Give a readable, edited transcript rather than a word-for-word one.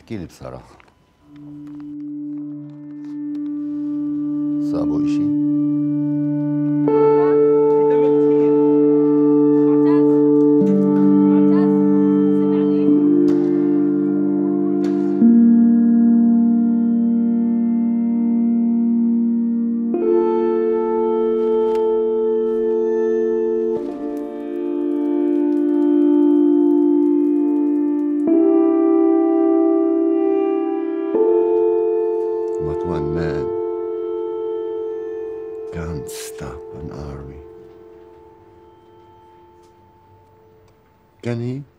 احكي لي بصراحة، صابوا إشي؟ But one man can't stop an army. Can he?